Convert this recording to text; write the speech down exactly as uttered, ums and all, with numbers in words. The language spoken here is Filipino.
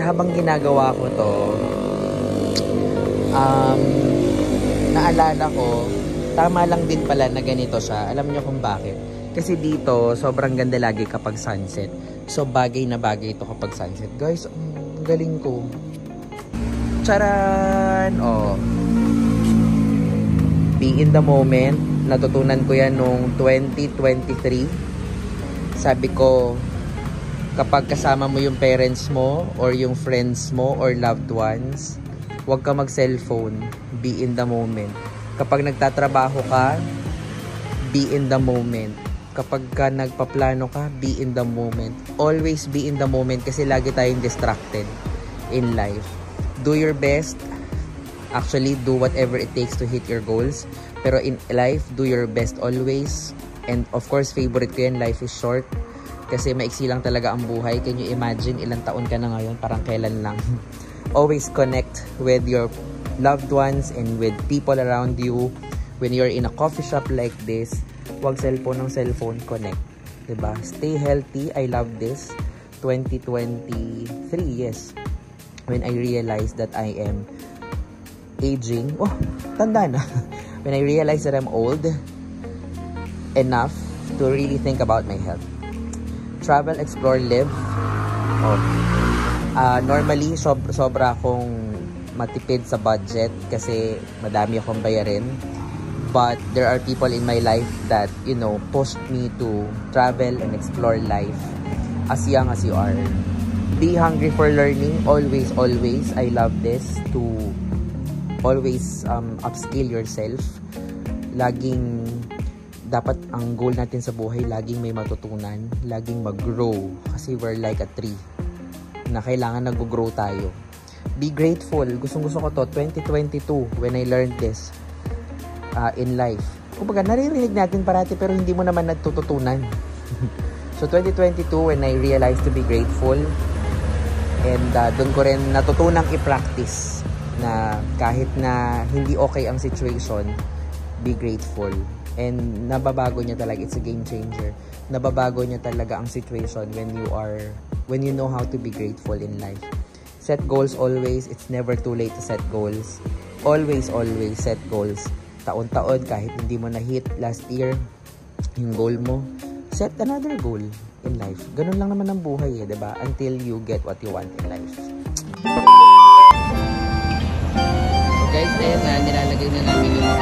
habang ginagawa ko to, um, naalala ko, tama lang din pala na ganito siya. Alam niyo kung bakit? Kasi dito, sobrang ganda lagi kapag sunset. So, bagay na bagay ito kapag sunset. Guys, ang galing ko. Charan! Oh. Be in the moment. Natutunan ko yan nung twenty twenty-three. Sabi ko, kapag kasama mo yung parents mo, or yung friends mo, or loved ones, huwag ka mag-cellphone. Be in the moment. Kapag nagtatrabaho ka, be in the moment. Kapag ka nagpaplano ka, be in the moment. Always be in the moment kasi lagi tayong distracted in life. Do your best. Actually, do whatever it takes to hit your goals. Pero in life, do your best always. And of course, favorite ko yan, life is short. Kasi maiksi lang talaga ang buhay. Can you imagine ilang taon ka na ngayon? Parang kailan lang. Always connect with your loved ones and with people around you. When you're in a coffee shop like this, huwag cellphone ng cellphone, connect. Diba? Stay healthy. I love this. twenty twenty-three, yes. When I realized that I am aging. Oh, tanda na. When I realized that I'm old enough to really think about my health. Travel, explore, live. Oh. Uh, normally, sob sobra akong matipid sa budget kasi madami akong bayarin. But there are people in my life that, you know, push me to travel and explore life as young as you are. Be hungry for learning. Always, always. I love this. To always um, upskill yourself. Laging, dapat ang goal natin sa buhay, laging may matutunan. Laging mag-grow. Kasi we're like a tree na kailangan nag-grow tayo. Be grateful. Gustong-gusto ko to. twenty twenty-two, when I learned this. Uh, in life. Kumbaga, naririnig natin parati pero hindi mo naman natututunan. So, twenty twenty-two, when I realized to be grateful, and uh, doon ko rin natutunang i-practice na kahit na hindi okay ang situation, be grateful. And nababago niya talaga. It's a game changer. Nababago niya talaga ang situation when you are, when you know how to be grateful in life. Set goals always. It's never too late to set goals. Always, always set goals. Taon-taon, kahit hindi mo na-hit last year yung goal mo, set another goal in life. Ganun lang naman ang buhay eh, diba? Until you get what you want in life. So guys, then, uh, nilalagay na namin yung